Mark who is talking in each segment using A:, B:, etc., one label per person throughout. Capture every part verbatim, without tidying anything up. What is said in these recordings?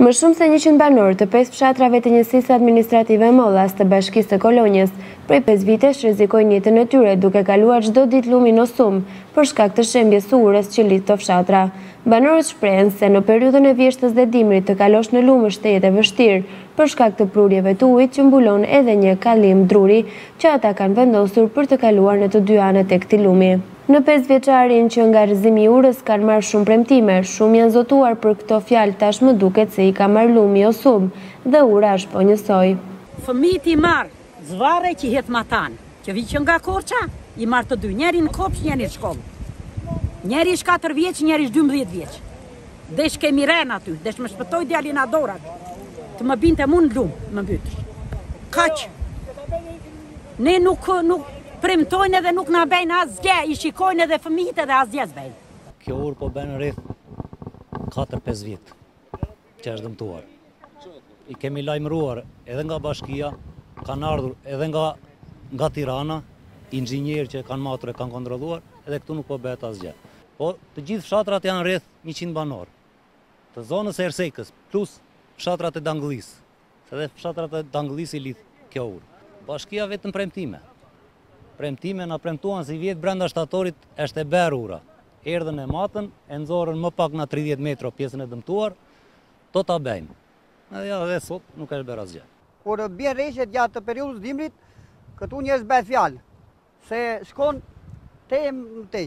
A: Më shumë se njëqind banorë të pesë fshatrave të njësisë administrative Mollas të Bashkisë të Kolonjës prej pesë vitesh rrezikojnë jetën e tyre duke kaluar çdo ditë lumin Osum për shkak të shembjes së urës që lidh këto fshatra. Banorët shprehen se në periudhën e vjeshtës dhe dimrit të kalosh në lumë është jetë e vështirë për shkak të prurjeve të ujit që mbulon edhe një kallim druri që ata kanë vendosur për të kaluar në të dy anët e këtij lumi. Në pesë vjeçarin që nga rrëzimi i urës kanë marrë shumë premtime, shumë janë zotuar për këto fjalë, tashmë duket se i ka marrë lumi Osum dhe ura është po njësoj.
B: Fëmijët i marr zvare që het matan, që vi që nga Korça, i marr të dy, njëri në kopsh, njëri në shkollë. Njëri është katër vjeç, njëri është dymbëdhjetë vjeç. Desh kemi ren aty, desh më shpëtoj djalin adorat, të më binte mu në lumë, më mbytësh. Kaq. Ne nuk nuk premtojnë edhe nuk na bëjnë asgjë, i shikojnë edhe fëmijët edhe asgjë s'bëjnë.
C: Kjo urë po bën rreth katër pesë vjet që është dëmtuar. I kemi lajmëruar edhe nga bashkia, kanë ardhur edhe nga nga Tirana, inxhinierë që kanë matur e kanë kontrolluar, edhe këtu nuk po bëhet asgjë. Po të gjithë fshatrat janë rreth njëqind banor të zonës së Ersekës, plus fshatrat e Dangëllisë. Se edhe fshatrat e Dangëllisë i lidh kjo urë. Bashkia vetëm premtime. Premtime na premtuan si vjet brenda shtatorit është e berë ura. Erdhën e matën, e nxorën më pak na tridhjetë metra pjesën e dëmtuar, do ta bëjmë. Edhe ja dhe sot nuk është bërë asgjë.
D: Kur bjen rreshtet gjatë periudhës dimrit, këtu njerëz bëhet fjalë se shkon te te.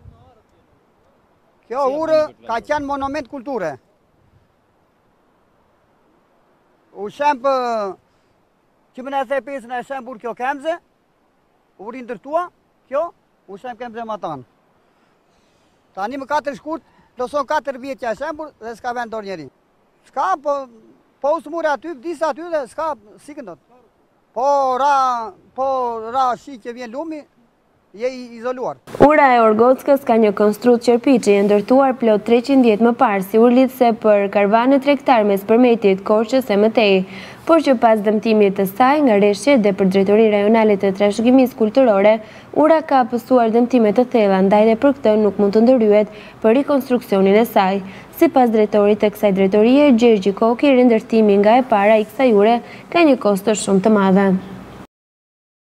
D: Kjo urë ka qenë monument kulture. U shemp që më në the pesën e shembur kjo kemze, u rindërtua, kjo, u shem kemze matan. Tani më katër shkurt, ploson katër vjetë që e shembur dhe s'ka vend dorë njeri. S'ka, po, po usë mure aty, disa aty dhe s'ka, si këndot. Po ra, po ra shi që vjen lumi, je i izoluar.
A: Ura e Orgockës ka një konstrut qerpiçi e ndërtuar plot treqind vjet më parë si urlidhse për karvanet tregtar mes Përmetit, Korçës e mëtej, por që pas dëmtimit të saj nga rreshqet dhe për Drejtorinë Rajonale të Trashëgimisë Kulturore, ura ka pësuar dëmtime të thella, ndaj dhe për këtë nuk mund të ndërhyet për rikonstruksionin e saj. Sipas drejtorit të kësaj drejtorie, Qarku Korçë, rindërtimi nga e para i kësaj ure ka një kostë shumë të madhe.